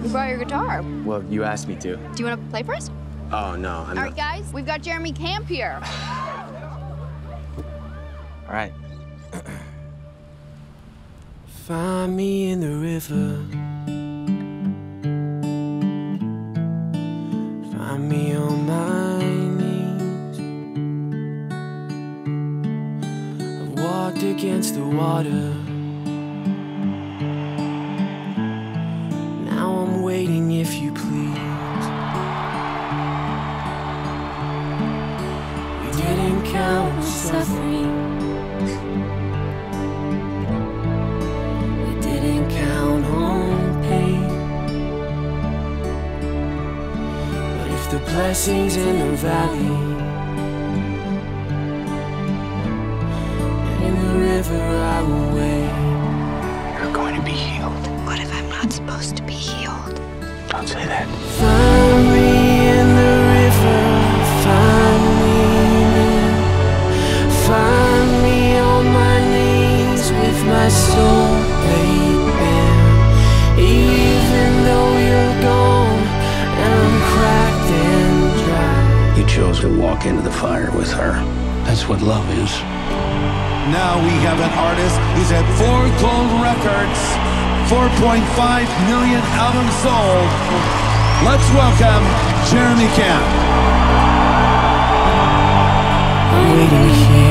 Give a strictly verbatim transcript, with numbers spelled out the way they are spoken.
We brought your guitar. Well, you asked me to. Do you want to play for us? Oh, no, I'm All not. right, guys, we've got Jermey Camp here. All right. Find me in the river. Find me on my knees. I've walked against the water. Now I'm waiting, if you please. We didn't count suffering. We didn't count on pain. But if the blessings in the valley and in the river I will wait. You're going to be healed. What if I'm not supposed to be healed? Don't say that. Find me in the river, find me there. Find me on my knees with my soul laid bare. Even though you're gone and I'm cracked and dry. You chose to walk into the fire with her. That's what love is. Now we have an artist who's had four gold records, four point five million albums sold. Let's welcome Jermey Camp. I'm waiting here.